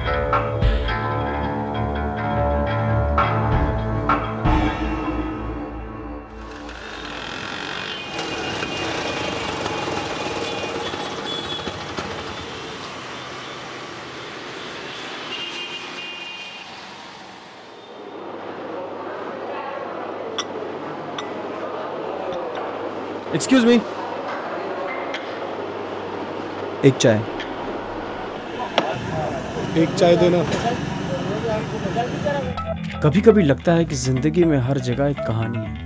Excuse me, एक चाय। एक चाय देना। कभी कभी लगता है कि जिंदगी में हर जगह एक कहानी है।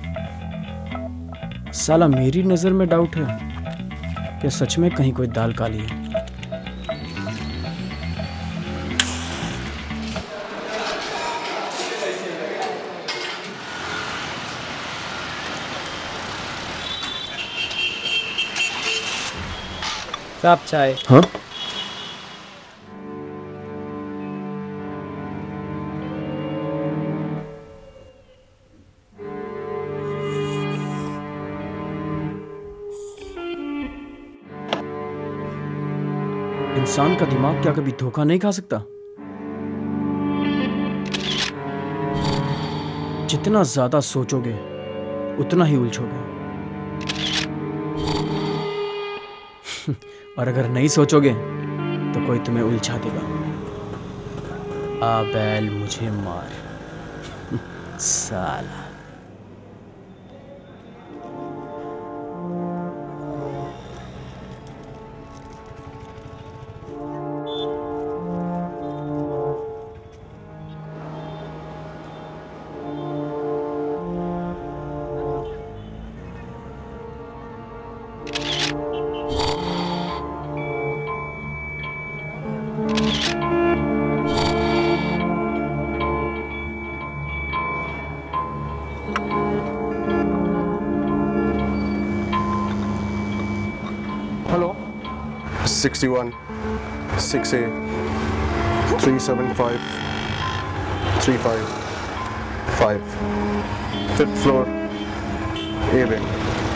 साला मेरी नजर में डाउट है कि सच में कहीं कोई दाल काली है। साहब चाय। हाँ? इंसान का दिमाग क्या कभी धोखा नहीं खा सकता? जितना ज्यादा सोचोगे उतना ही उलझोगे। और अगर नहीं सोचोगे तो कोई तुम्हें उलझा देगा। आ बैल मुझे मार साला। Hello 61 6A 375 355 5th floor A wing.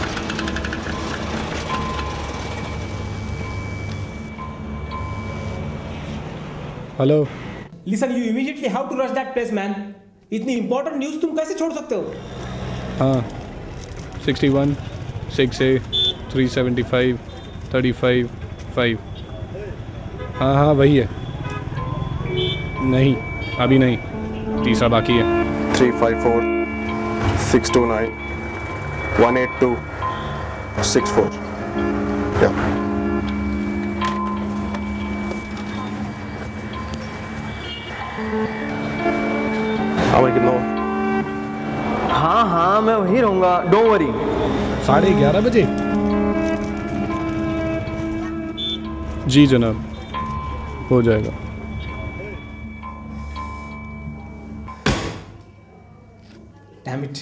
Hello. Listen, you immediately have to rush that place, man. इतनी important news तुम कैसे छोड़ सकते हो? हाँ 61 6A 375 35 5। हाँ हाँ वही है। नहीं अभी नहीं, तीसरा बाकी है। 354 629 182 64. Yeah. I'll make it know. हाँ हाँ मैं वहीं रहूंगा, डोंट वरी। 11:30 बजे? जी जनाब, हो जाएगा। Damn it.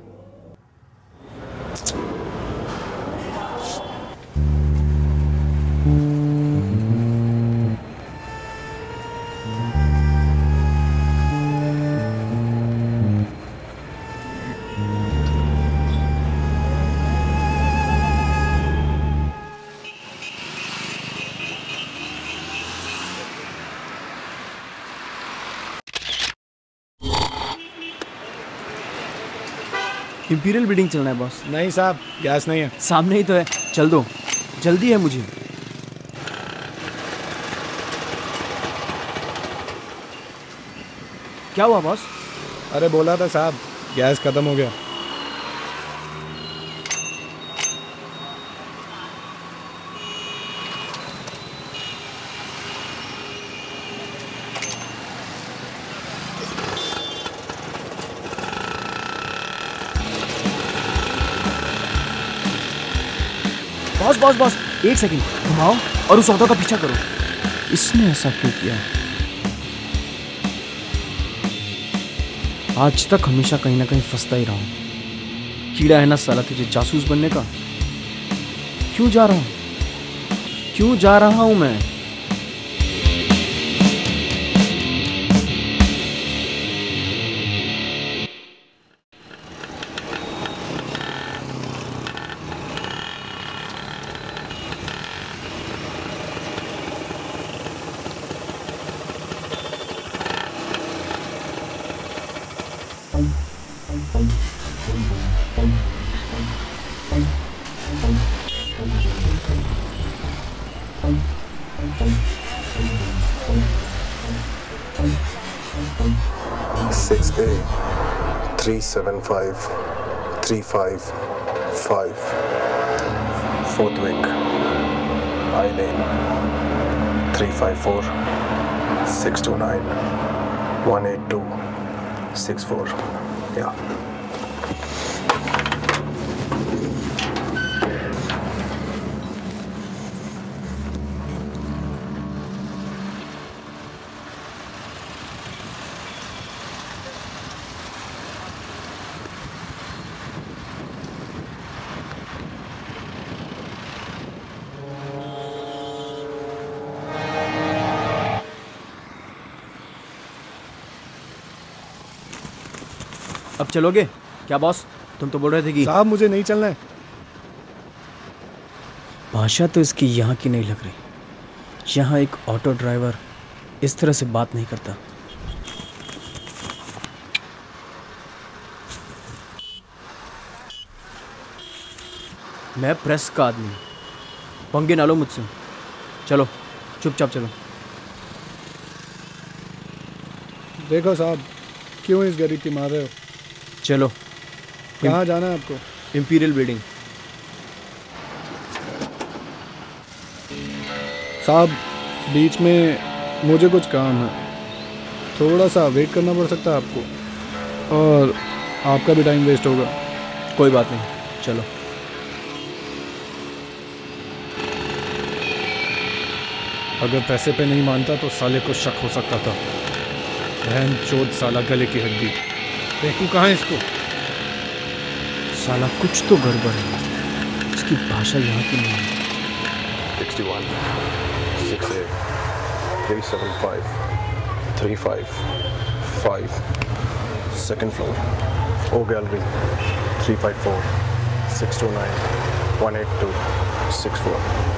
इंपीरियल बिल्डिंग चलना है बॉस। नहीं साहब, गैस नहीं है। सामने ही तो है, चल दो, जल्दी है मुझे। क्या हुआ बॉस? अरे बोला था साहब, गैस खत्म हो गया। बॉस बॉस बॉस, एक सेकंड घुमाओ और उस ऑटो का पीछा करो। इसने ऐसा क्यों किया? आज तक हमेशा कहीं ना कहीं फंसता ही रहा हूं। कीड़ा है ना साला तुझे जासूस बनने का। क्यों जा रहा हूं, क्यों जा रहा हूं मैं? 6A 375 355 Fourth Wing I Lane 354 629 182 64. Yeah. अब चलोगे क्या बॉस? तुम तो बोल रहे थे कि साहब मुझे नहीं चलना है। भाषा तो इसकी यहाँ की नहीं लग रही। यहाँ एक ऑटो ड्राइवर इस तरह से बात नहीं करता। मैं प्रेस का आदमी हूँ, पंगे ना लो मुझसे। चलो चुपचाप चलो। देखो साहब, क्यों इस गरीब की मार रहे हो? चलो। कहाँ जाना है आपको? Imperial building. साहब बीच में मुझे कुछ काम है, थोड़ा सा वेट करना पड़ सकता है आपको, और आपका भी टाइम वेस्ट होगा। कोई बात नहीं, चलो। अगर पैसे पे नहीं मानता तो साले को शक हो सकता था। बहन चोद साला गले की हड्डी। देखूं कहाँ है इसको? साला कुछ तो गड़बड़ है, इसकी भाषा यहाँ की नहीं है। 61 6A 375 355 Second floor O Gallery 354 629 182 64.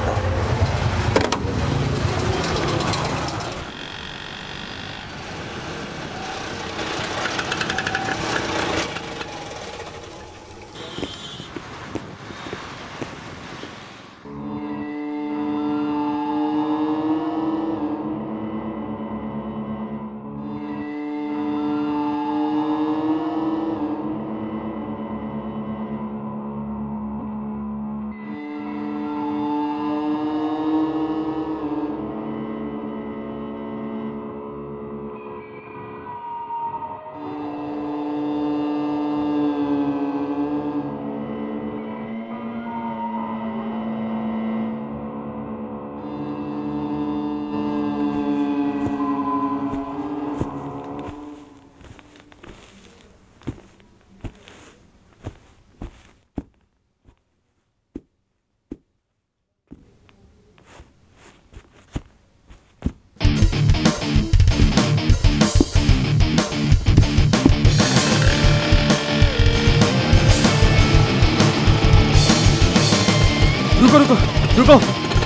रुको।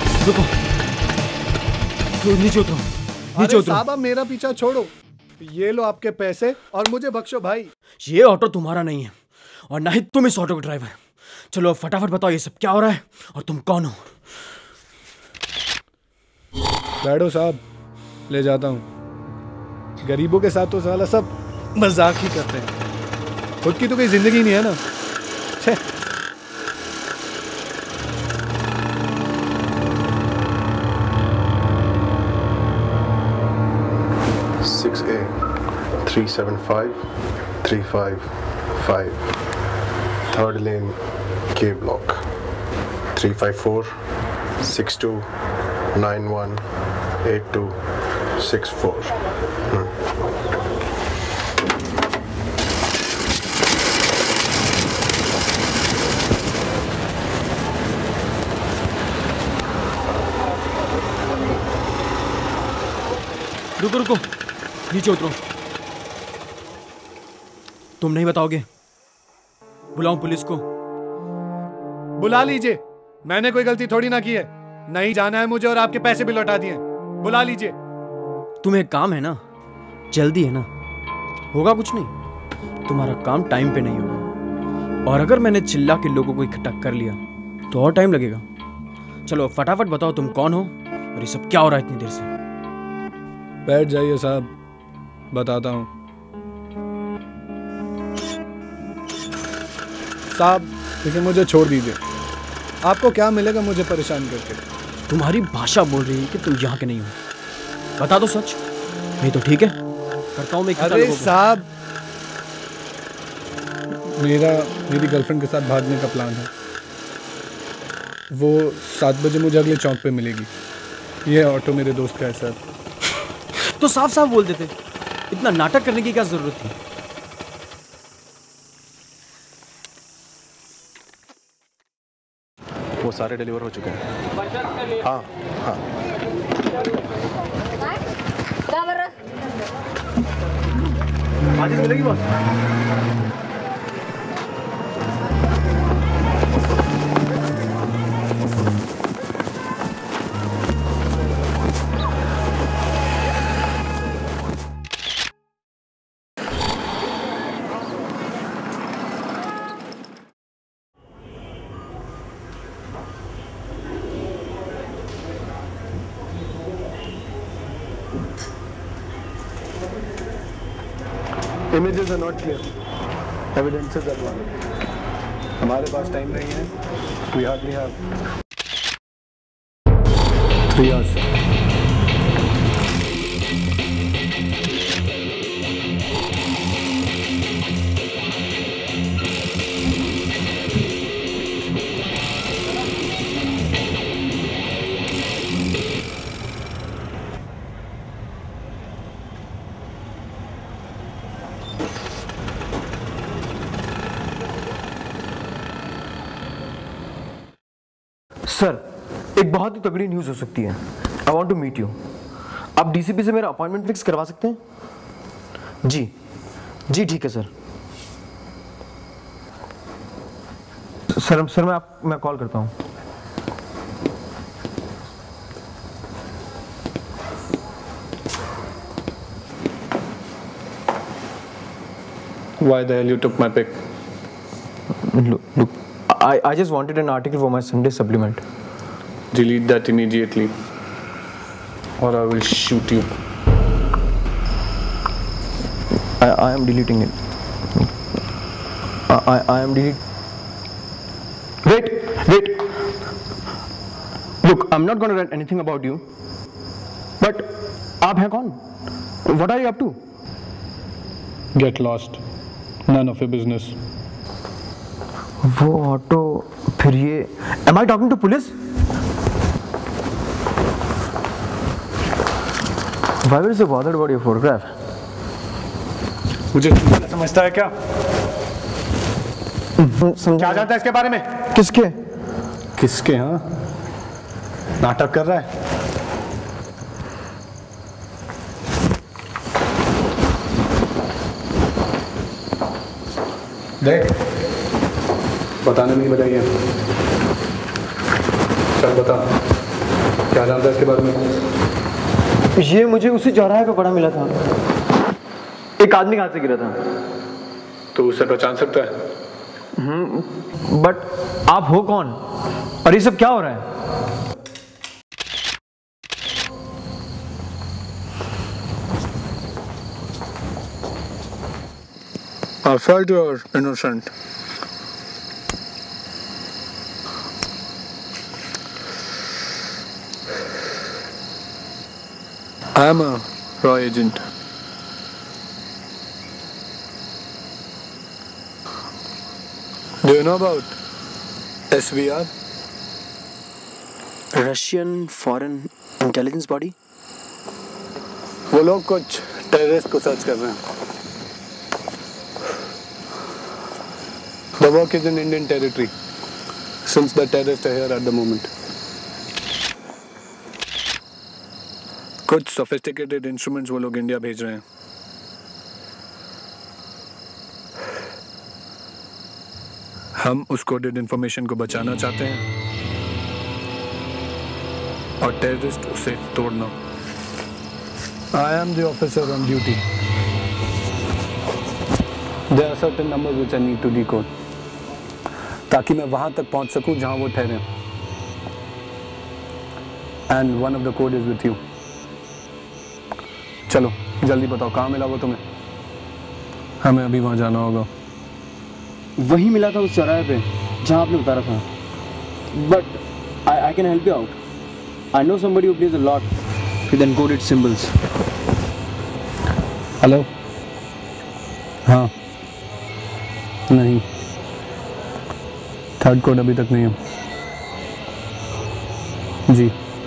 नीचे उतरो, नीचे उतरो। साहब मेरा पीछा छोड़ो, ये लो आपके पैसे और मुझे बख्शो भाई। ये ऑटो तुम्हारा नहीं है और ना ही तुम इस ऑटो का ड्राइवर। चलो फटाफट बताओ ये सब क्या हो रहा है और तुम कौन हो? बैठो साहब, ले जाता हूँ। गरीबों के साथ तो साला सब मजाक ही करते हैं, खुद की तो कोई जिंदगी नहीं है ना। छे। A 375 355 Third Lane K Block 354 62 91 82 64. रुको, नीचे उतरो। तुम नहीं बताओगे? बुलाऊं पुलिस को? बुला लीजिए, मैंने कोई गलती थोड़ी ना की है। नहीं जाना है मुझे और आपके पैसे भी लौटा दिए। बुला लीजिए। तुम्हें काम है ना, जल्दी है ना, होगा कुछ नहीं। तुम्हारा काम टाइम पे नहीं होगा, और अगर मैंने चिल्ला के लोगों को इकट्ठा कर लिया तो और टाइम लगेगा। चलो फटाफट बताओ तुम कौन हो और ये सब क्या हो रहा है इतनी देर से? बैठ जाइए साहब, बताता हूँ। साहब देखिए, मुझे छोड़ दीजिए। आपको क्या मिलेगा मुझे परेशान करके? तुम्हारी भाषा बोल रही है कि तुम यहाँ के नहीं हो। बता दो सच, नहीं तो ठीक है, करता हूँ मैं। अरे साहब, मेरी गर्लफ्रेंड के साथ भागने का प्लान है। वो 7 बजे मुझे अगले चौक पे मिलेगी। ये ऑटो मेरे दोस्त का है सर। तो साफ साफ बोल देते, इतना नाटक करने की क्या जरूरत थी? वो सारे डिलीवर हो चुके हैं। हाँ हाँ। आज मिलेगी boss. Images are not clear. Evidences are wrong. हमारे पास टाइम नहीं है. We hardly have 3 hours. सर, एक बहुत ही तगड़ी न्यूज़ हो सकती है। I want to meet you. आप डीसीपी से मेरा अपॉइंटमेंट फिक्स करवा सकते हैं? जी जी ठीक है सर। सर मैं कॉल करता हूँ। Why the hell you took my pic? Look, I just wanted an article for my Sunday supplement. Delete that immediately, or I will shoot you. I am deleting it. I am deleting. Wait. Look, I'm not going to write anything about you. But आप हैं कौन? What are you up to? Get lost. None of your business. वो auto, फिर ये, am I talking to police? Why were you so bothered about your photograph? मुझे समझता है क्या? क्या जानता है इसके बारे में? किसके हाँ? नाटक कर रहा है? देख, बताने नहीं बताइए। चल बता, क्या जानता है इसके बारे में? ये मुझे उसी चौराहे पे पड़ा मिला था। एक आदमी हाथ से गिरा था। तो उसे पहचान सकता है? बट आप हो कौन? और ये सब क्या हो रहा है? I felt you're innocent. I am a raw agent. Do you know about SVR? Russian Foreign Intelligence Body? वो लोग कुछ टेररिस्ट को सर्च कर रहे हैं। The work is in Indian territory, since the terrorists are here at the moment. कुछ sophisticated instruments वो लोग इंडिया भेज रहे हैं। हम उस कोडेड इंफॉर्मेशन को बचाना चाहते हैं और टेररिस्ट उसे तोड़ना। I am the officer on duty. There are certain numbers which I need to decode, ताकि मैं वहां तक पहुंच सकूं जहां वो ठहरे। And one of the code is with you. चलो जल्दी बताओ कहाँ मिला वो तुम्हें? हमें अभी वहाँ जाना होगा। वही मिला था उस चौराहे पे जहाँ आपने उतारा था। But I can help you out. I know somebody who plays a lot with encoded symbols. Hello? हाँ नहीं, थर्ड कोड अभी तक नहीं है। जी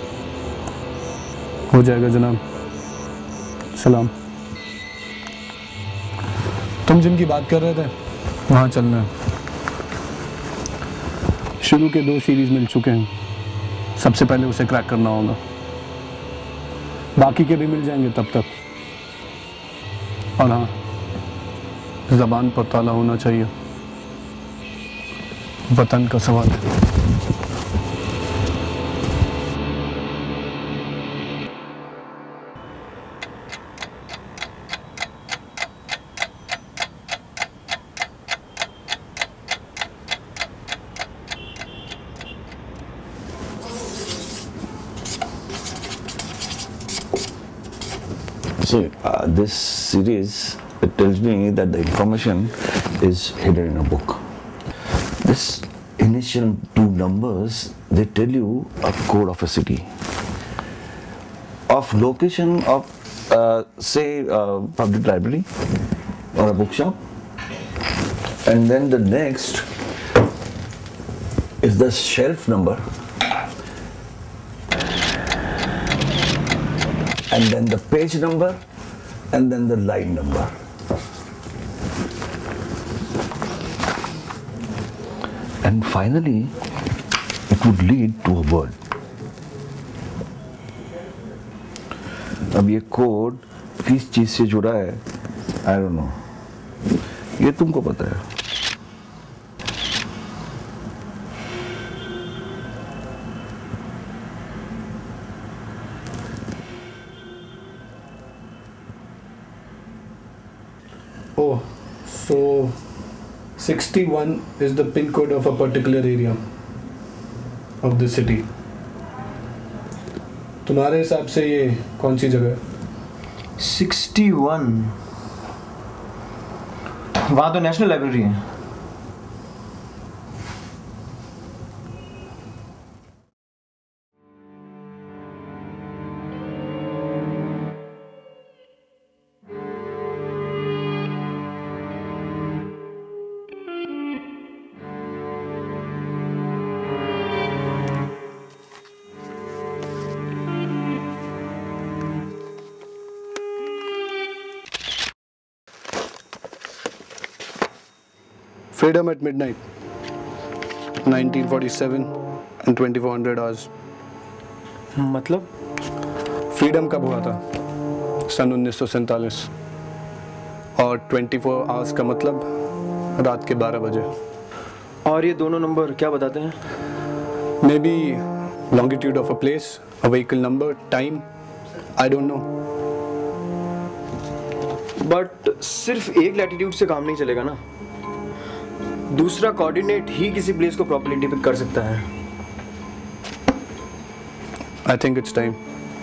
हो जाएगा जनाब। सलाम। तुम जिनकी बात कर रहे थे वहाँ चलना है। शुरू के 2 सीरीज मिल चुके हैं, सबसे पहले उसे क्रैक करना होगा। बाकी के भी मिल जाएंगे तब तक। और हाँ, ज़बान पर ताला होना चाहिए, वतन का सवाल है। See, this series, it tells me that the information is hidden in a book. This initial 2 numbers, they tell you a code of a city, of location of say public library or a bookshop, and then the next is the shelf number, and then the page number, and then the line number. And finally, it would lead to a word. अब ये code किस चीज से जुड़ा है, I don't know. ये तुमको पता है। Oh, so 61 is the pin code of a particular area of the city. तुम्हारे हिसाब से ये कौन सी जगह है? 61 वहाँ तो नेशनल लाइब्रेरी है। Freedom at midnight, 1947 and 2400 hours. मतलब फ्रीडम कब हुआ था? सन 1947। और 24 आवर्स का मतलब रात के 12 बजे। और ये दोनों नंबर क्या बताते हैं? May be longitude of a place, a vehicle number, time, I don't know. But सिर्फ एक लैटिट्यूड से काम नहीं चलेगा ना, दूसरा कोऑर्डिनेट ही किसी प्लेस को प्रॉपर्ली डिपिक्ट कर सकता है। I think it's time.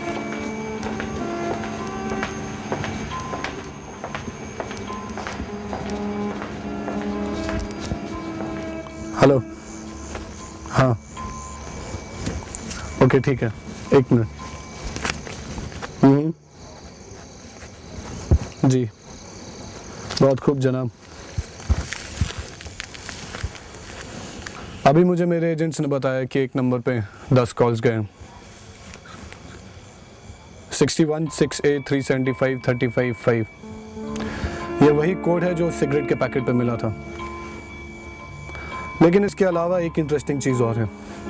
Hello? हाँ ओके ठीक है, 1 मिनट। जी बहुत खूब जनाब। अभी मुझे मेरे एजेंट्स ने बताया कि एक नंबर पे 10 कॉल्स गए। 61 6A 375 35 5। ये वही कोड है जो सिगरेट के पैकेट पे मिला था। लेकिन इसके अलावा एक इंटरेस्टिंग चीज़ और है।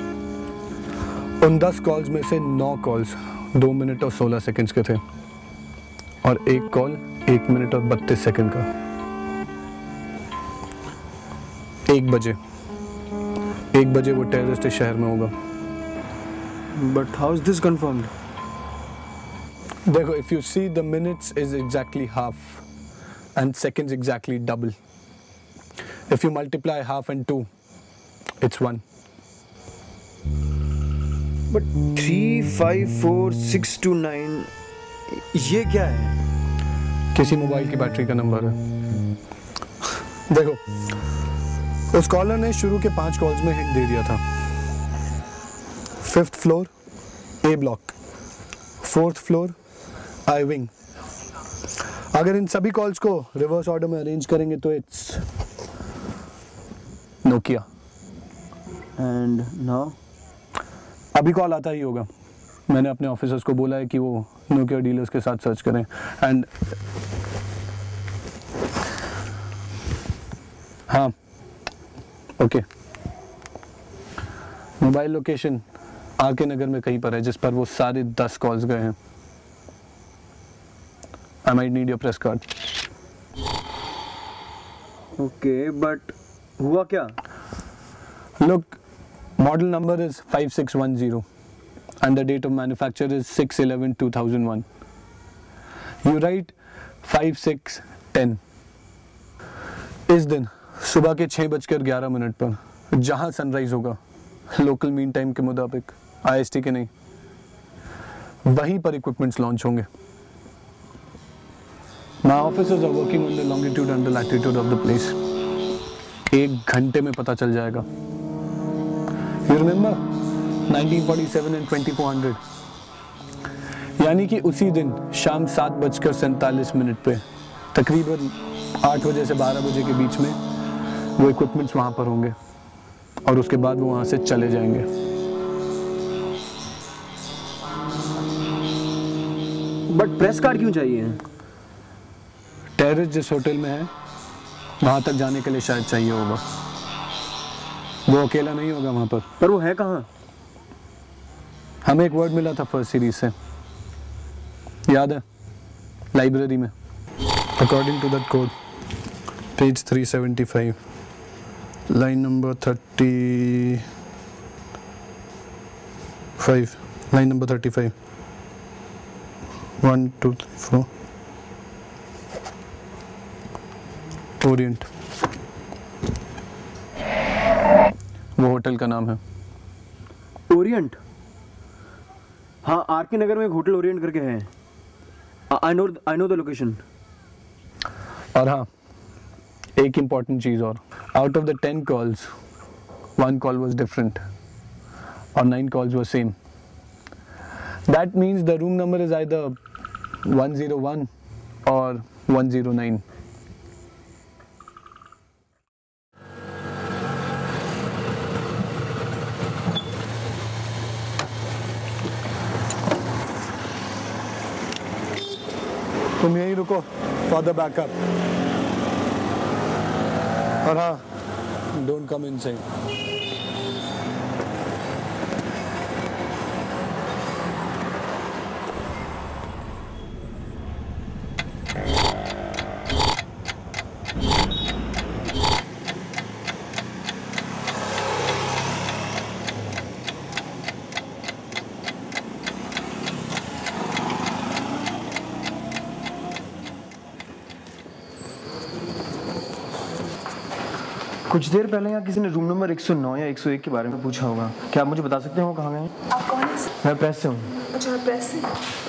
उन 10 कॉल्स में से 9 कॉल्स 2 मिनट और 16 सेकंड्स के थे और एक कॉल 1 मिनट और 32 सेकंड का। 1 बजे वो टेररिस्ट इस शहर में होगा। But how is this confirmed? देखो, if you see the minutes is exactly half and seconds exactly double. If you multiply half and 2 it's 1। But 3 5 4 6 2 9 ये क्या है? किसी मोबाइल की बैटरी का नंबर है। देखो, उस कॉलर ने शुरू के 5 कॉल्स में हिंट दे दिया था। 5th floor A block, 4th floor I wing. अगर इन सभी कॉल्स को रिवर्स ऑर्डर में अरेंज करेंगे तो इट्स नोकिया। एंड नाउ अभी कॉल आता ही होगा। मैंने अपने ऑफिसर्स को बोला है कि वो नोकिया डीलर्स के साथ सर्च करें। एंड हाँ, ओके, मोबाइल लोकेशन आके नगर में कहीं पर है जिस पर वो सारे 10 कॉल्स गए हैं। I might need your press card. Okay, but हुआ क्या? Look, model number is 5610 and the date of manufacture is 6/11/2001. You write 5610. इस दिन सुबह के 6:11 पर जहां सनराइज होगा लोकल मीन टाइम के मुताबिक, IST के नहीं, वहीं पर इक्विपमेंट्स लॉन्च होंगे। My officers are working on the longitude and the latitude of the place. 1 घंटे में पता चल जाएगा। You remember 1947 and 2400? यानी कि उसी दिन शाम 7:47 पे तकरीबन 8 बजे से 12 बजे के बीच में वो इक्विपमेंट्स वहां पर होंगे और उसके बाद वो वहां से चले जाएंगे। बट प्रेस कार्ड क्यों चाहिए? टेररिस्ट जिस होटल में है वहां तक जाने के लिए शायद चाहिए होगा। वो अकेला नहीं होगा वहां पर वो है कहाँ? हमें एक वर्ड मिला था फर्स्ट सीरीज से, याद है? लाइब्रेरी में। According to that code, page 375, line number 35, line number 35, 1 2 3 4, Orient, वो होटल का नाम है। ओरिएंट? हाँ, आरके नगर में एक होटल ओरिएंट करके है। I know the location. और हाँ, एक इम्पॉर्टेंट चीज़ और, out of the 10 calls 1 call was different और 9 calls were same. That means the room number is either 101 और 109। तुम यहीं रुको फॉर द बैकअप। और हाँ, डोंट कम इनसाइड। कुछ देर पहले यहाँ किसी ने रूम नंबर 109 या 101 के बारे में पूछा होगा। क्या आप मुझे बता सकते हैं वो कहाँ गए हैं? आप कौन है? मैं प्रेस से हूँ। अच्छा, प्रेस से।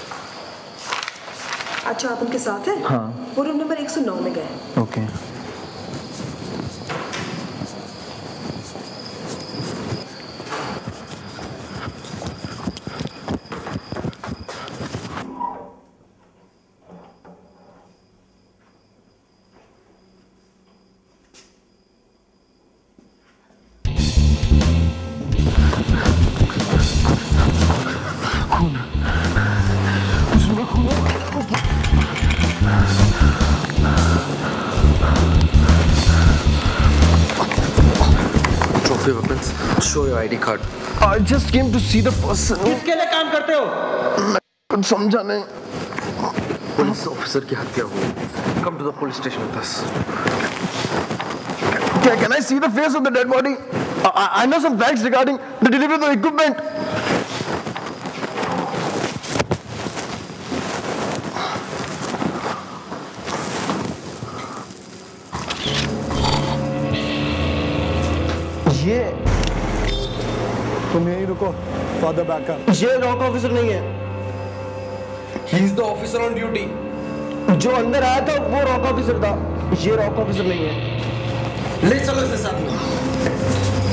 अच्छा, आप उनके साथ हैं? हाँ। वो रूम नंबर 109 में गए। Okay. Drop your weapons. Show your ID card. I just came to see the person. किसके लिए काम करते हो? कुछ समझा नहीं। पुलिस ऑफिसर की हत्या हुई। Come to the police station with us. Can I see the face of the dead body? I know some facts regarding the delivery of the equipment. ये तुम यहीं रुको फॉर द बैकअप। ये rock officer नहीं है। He is the officer on duty. जो अंदर आया था वो रॉक ऑफिसर था, ये रॉक ऑफिसर नहीं है। ले चलो इसे साथ में।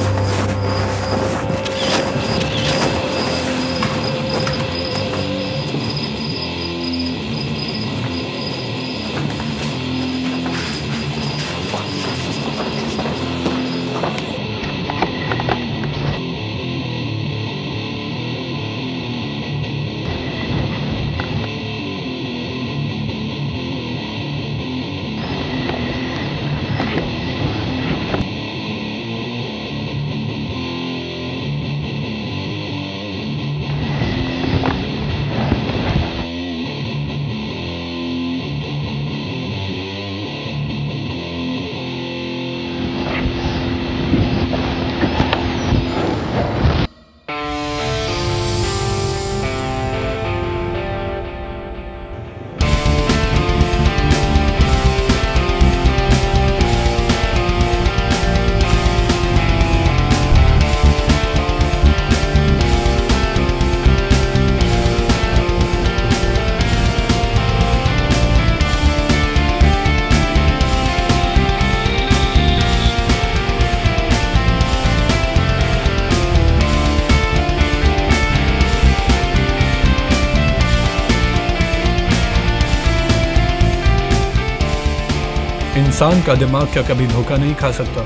इंसान का दिमाग क्या कभी धोखा नहीं खा सकता?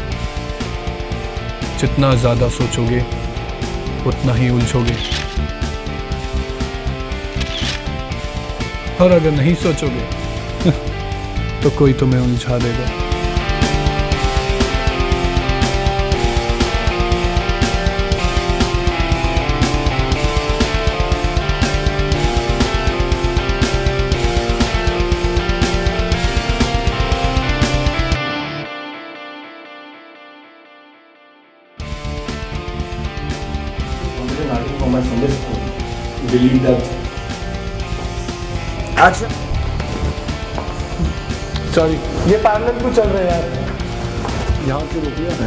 जितना ज्यादा सोचोगे उतना ही उलझोगे, और अगर नहीं सोचोगे तो कोई तुम्हें उलझा देगा। Delete that. अच्छा, सॉरी, ये पैरेलल क्यों चल रहे हैं यार? यहाँ क्यों रुकिए?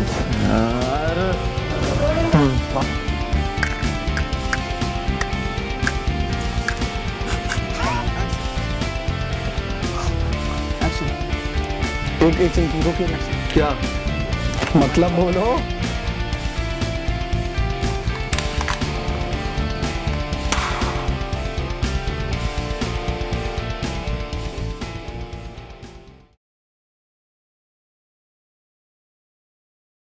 एक सेकंड रुकिए। क्या मतलब बोलो?